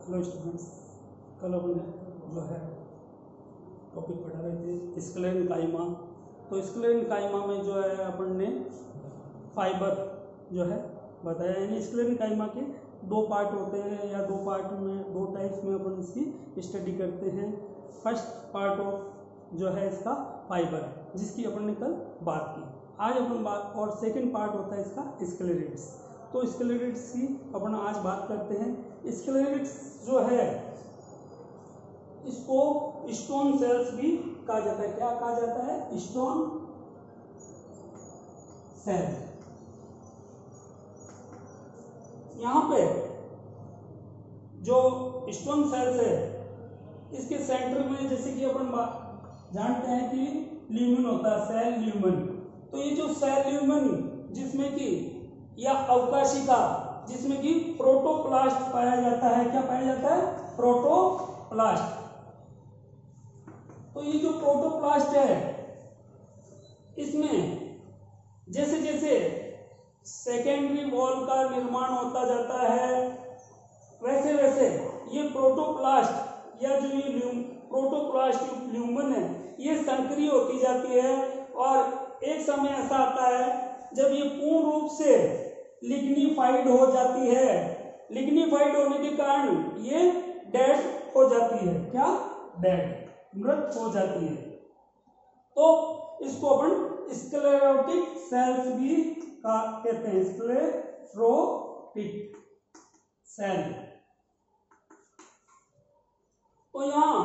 Hello students, कल अपन जो है टॉपिक पढ़ा रहे थे स्क्लेरेनकाइमा। तो स्क्लेरेनकाइमा में जो है अपन ने फाइबर जो है बताया, यानी स्क्लेरेनकाइमा के दो पार्ट होते हैं या दो पार्ट में दो टाइप्स में अपन इसकी स्टडी करते हैं। फर्स्ट पार्ट ऑफ जो है इसका फाइबर है, जिसकी अपन ने कल बात की। आज अपन बात और सेकंड पार्ट होता है इसका स्क्लेरेट्स। तो स्क्लेरेट्स की अपन आज बात करते हैं। स्क्लेरेट्स जो है इसको स्टोन सेल्स भी कहा जाता है। क्या कहा जाता है? Stone cell. यहां पे जो स्टोन सेल्स है इसके सेंटर में जैसे कि अपन जानते हैं कि ल्यूमेन होता है, सेल ल्यूमेन। तो ये जो सेल ल्यूमेन जिसमें कि या अवकाशिका जिसमें कि प्रोटोप्लास्ट पाया जाता है। क्या पाया जाता है? प्रोटोप्लास्ट। तो ये जो प्रोटोप्लास्ट है इसमें जैसे जैसे सेकेंडरी वॉल का निर्माण होता जाता है वैसे वैसे ये प्रोटोप्लास्ट या जो ये प्रोटोप्लास्ट ल्यूमेन है ये संक्रिय होती जाती है। और एक समय ऐसा आता है जब ये पूर्ण रूप से लिग्निफाइड हो जाती है। लिग्निफाइड होने के कारण ये डेड हो जाती है। क्या? डेड, मृत हो जाती है। तो इसको अपन स्क्लेरोटिक सेल्स भी कहते हैं, स्क्लेरोटिक सेल। तो यहां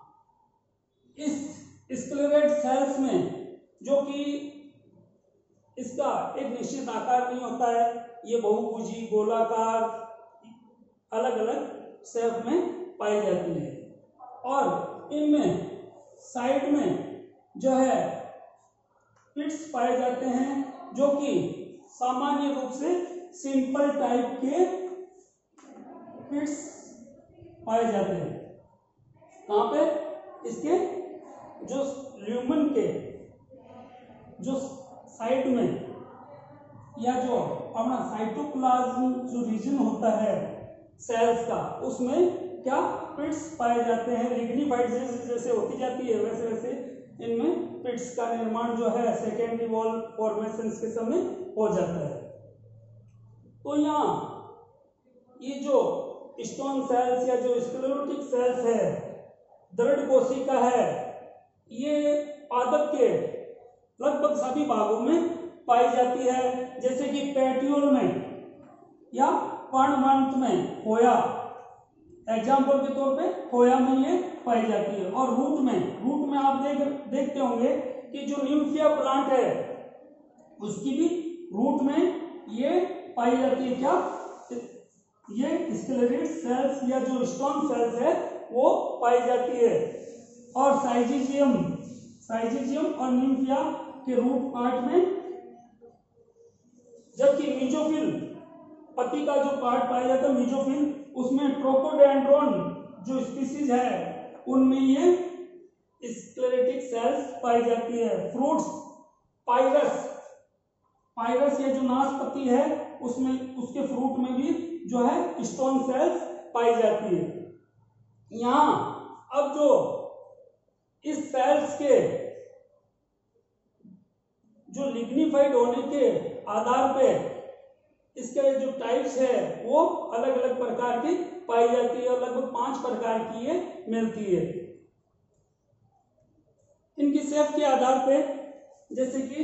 इस स्क्लेरेट सेल्स में जो कि इसका एक निश्चित आकार नहीं होता है, ये बहुभुजी, गोलाकार, अलग अलग शेप में पाई जाती है। और इनमें साइड में जो है पिट्स पाए जाते हैं जो कि सामान्य रूप से सिंपल टाइप के पिट्स पाए जाते हैं। कहां पे? इसके जो ल्यूमेन के जो साइड में या जो अपना साइटोप्लाज्म जो रीजन होता है सेल्स का, उसमें क्या पिट्स पाए जाते हैं। लिग्निफाइड जैसे जैसे होती जाती है वैसे वैसे इनमें पिट्स का निर्माण जो है सेकेंडरी वॉल फॉर्मेशन के समय हो जाता है। तो यहाँ ये जो स्टोन सेल्स या जो स्क्लेरोटिक सेल्स है, दृढ़ कोशिका है, ये पादप के लगभग सभी भागों में पाई जाती है। जैसे कि पेट्यूल में या पर्णवंत में, खोया, एग्जाम्पल के तौर पे खोया में ये पाई जाती है। और रूट में आप देखते होंगे कि जो न्यूम्फिया प्लांट है उसकी भी रूट में ये पाई जाती है। क्या? ये स्क्लेरेट सेल्स या जो स्टोन सेल्स है वो पाई जाती है। और साइजिजियम और न्यूम्फिया के रूट पार्ट में, जबकि मीजोफिल पत्ती का जो पार्ट पाया जाता है मीजोफिल, उसमें ट्रोकोडेंड्रोन जो स्पीसीज है उनमें ये स्क्लेरेटिक सेल्स पाई जाती है। फ्रूट्स, पाइरस या जो नाशपति है उसमें उसके फ्रूट में भी जो है स्टोन सेल्स पाई जाती है। यहां अब जो इस सेल्स के जो लिग्निफाइड होने के आधार पे इसके जो टाइप्स है वो अलग अलग प्रकार की पाई जाती है और लगभग 5 प्रकार की ये मिलती है। इनकी शेप के आधार पे जैसे कि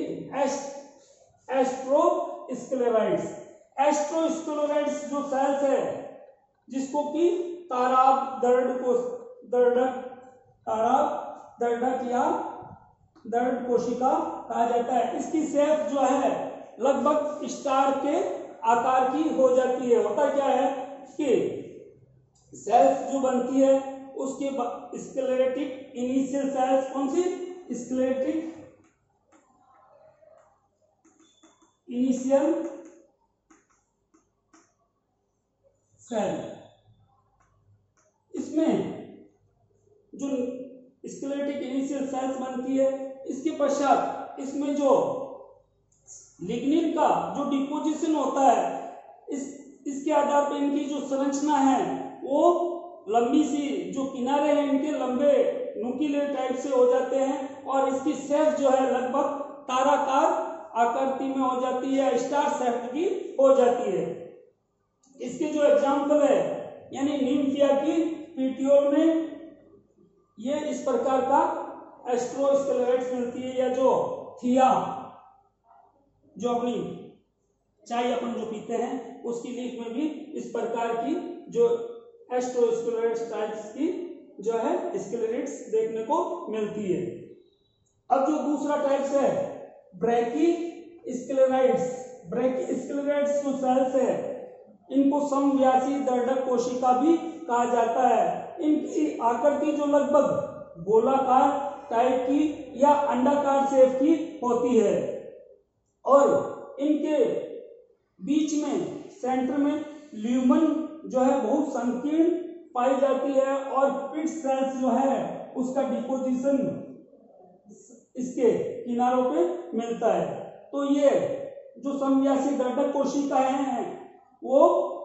एस्ट्रोस्क्लेराइड्स जो सेल्स है जिसको कि ताराब दर्ढक या दर्ड कोशिका कहा जाता है। इसकी शेप जो है लगभग स्टार के आकार की हो जाती है। होता क्या है कि सेल्स जो बनती है उसके स्क्लेरेटिक इनिशियल सेल्स, कौन सी? स्क्लेरेटिक इनिशियल सेल। इसमें जो स्क्लेरेटिक इनिशियल सेल्स बनती है, इसके पश्चात इसमें जो लिग्निन का जो डिपोजिशन होता है इसके आधार पर इनकी जो संरचना है वो लंबी सी जो किनारे हैं इनके लंबे नुकीले टाइप से हो जाते हैं और इसकी शेप जो है लगभग ताराकार आकृति में हो जाती है, स्टार शेप की हो जाती है। इसके जो एग्जाम्पल है यानी निम्फिया की पीटियोल में ये इस प्रकार का एस्ट्रोस्केलेरेट्स मिलती है, या जो थिया जो अपनी चाय अपन जो पीते हैं उसकी लीफ में भी इस प्रकार की जो एस्ट्रोस्केलेरेट्स टाइप्स की जो है स्केलेरेट्स देखने को मिलती है। अब जो दूसरा टाइप्स है ब्रैकी स्केलेराइड्स। ब्रैकी स्केलेराइड्स जो सेल्स है इनको समव्यासी दर्डक कोशिका भी कहा जाता है। इनकी आकृति जो लगभग गोलाकार टाइप की या अंडाकार शेप की होती है और इनके बीच में सेंटर में ल्यूमन जो है बहुत संकीर्ण पाई जाती है और पिट सेल्स जो है उसका डिपोजिशन इसके किनारों पे मिलता है। तो ये जो समव्यासी दर्डक कोशिकाएं हैं वो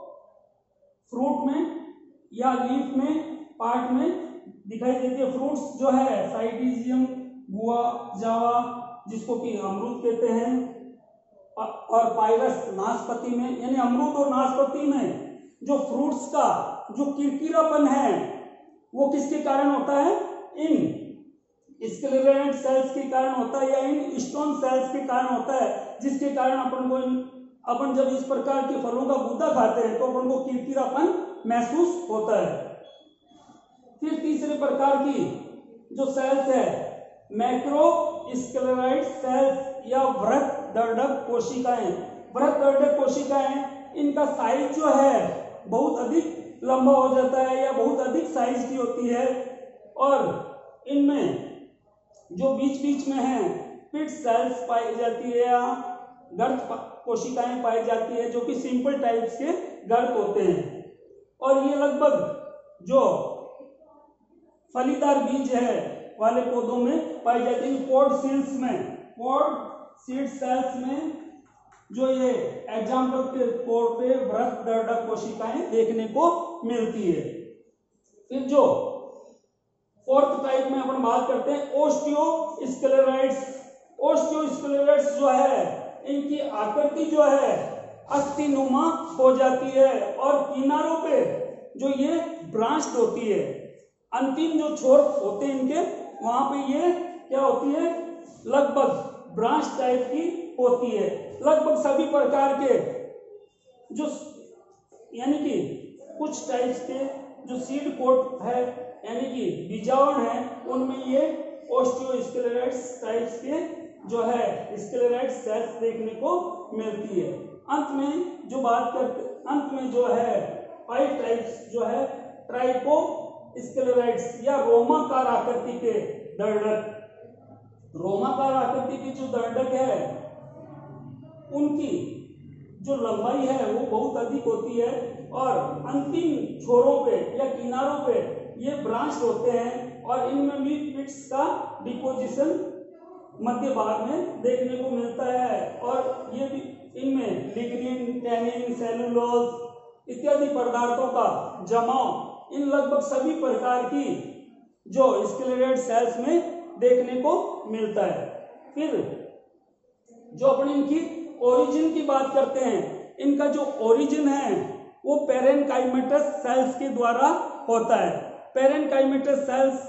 फ्रूट में या लीफ में पार्ट में दिखाई देती है। फ्रूट्स जो है साइटिजियम, गुआ, जावा जिसको कि अमरूद कहते हैं, और पाइरस नाशपाती में, यानी अमरूद और नाशपाती में जो फ्रूट्स का जो किरकिरापन है वो किसके कारण होता है? इन स्क्लेरेंट सेल्स के कारण होता है या इन स्टोन सेल्स के कारण होता है, जिसके कारण अपन जब इस प्रकार के फलों का गूदा खाते हैं तो अपन को किरकिरापन महसूस होता है। फिर तीसरे प्रकार की जो सेल्स है मैक्रो स्क्लेराइड सेल्स या वृहत दर्डक कोशिकाएं। वृहत दर्डक कोशिकाएं इनका साइज जो है बहुत अधिक लंबा हो जाता है या बहुत अधिक साइज की होती है और इनमें जो बीच बीच में है पिट सेल्स पाई जाती है या गर्त कोशिकाएं पाई जाती है जो कि सिंपल टाइप्स के गर्त होते हैं और ये लगभग जो फलीदार बीज है वाले पौधों में पाई जाती है। पॉड सीड्स में, पॉड सीड सेल्स में जो ये एग्जाम्पल के तौर पे वृहत दर्डक कोशिकाएं देखने को मिलती है। फिर जो फोर्थ टाइप में अपन बात करते हैं ओस्टियोस्क्लेराइड्स। ओस्टियोस्क्लेराइड्स जो है इनकी आकृति जो है अस्थिनुमा हो जाती है और किनारों पे जो ये ब्रांच्ड होती है, अंतिम जो छोर होते हैं इनके वहां पे ये क्या होती है लगभग ब्रांच टाइप की होती है। लगभग सभी प्रकार के जो यानी कि कुछ टाइप्स के जो सीड कोट है यानी कि बीजावरण है उनमें ये ओस्टियोस्क्लेराइड्स टाइप्स के जो है स्क्लेराइड सेल्स देखने को मिलती है। अंत में जो है 5 टाइप्स जो है ट्राइको स्क्लेराइड्स या रोमाकार आकृति के दर्डक। रोमाकार आकृति की जो दर्डक है उनकी जो लंबाई है वो बहुत अधिक होती है और अंतिम छोरों पे या किनारों पे ये ब्रांच होते हैं और इनमें भी पिट्स का डिपोजिशन मध्य भाग में देखने को मिलता है और ये भी इनमें लिग्निन, टैनिन, सेलुलोज इत्यादि पदार्थों का जमाव इन लगभग सभी प्रकार की जो स्क्लेराइड सेल्स में देखने को मिलता है। फिर जो अपन इनकी ओरिजिन की बात करते हैं, इनका जो ओरिजिन है वो पेरेनकाइमेटस सेल्स के द्वारा होता है। पेरेनकाइमेटस सेल्स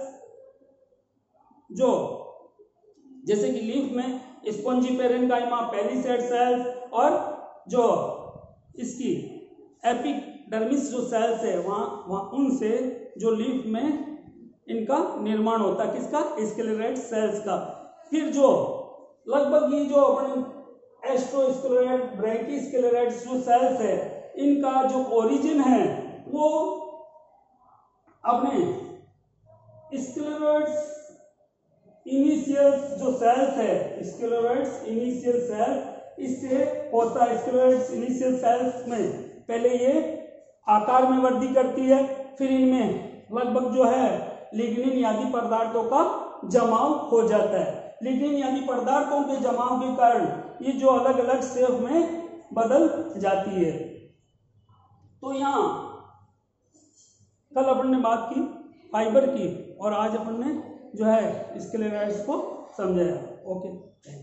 जो जैसे कि लीफ में स्पॉन्जी पेरेनकाइमा, पेलिसेड सेल्स और जो इसकी एपिडर्मिस जो सेल्स है वहां उनसे जो लीफ में इनका निर्माण होता है किसका? स्क्लेराइड सेल्स का। फिर जो लगभग ये जो अपन एस्ट्रोस्क्लेराइड, ब्रैकीस्क्लेराइड जो सेल्स है इनका जो ओरिजिन है वो अपने स्क्लेराइड्स इनिशियल्स जो सेल्स है स्क्लेराइड्स इनिशियल सेल्स इससे होता है। स्क्लेराइड्स इनिशियल सेल्स में पहले ये आकार में वृद्धि करती है, फिर इनमें लगभग जो है लिग्निन आदि पदार्थों का जमाव हो जाता है। लिग्निन आदि पदार्थों के जमाव के कारण ये जो अलग अलग शेप में बदल जाती है। तो यहाँ कल अपन ने बात की फाइबर की और आज अपन ने जो है स्क्लेराइड्स को समझाया। ओके।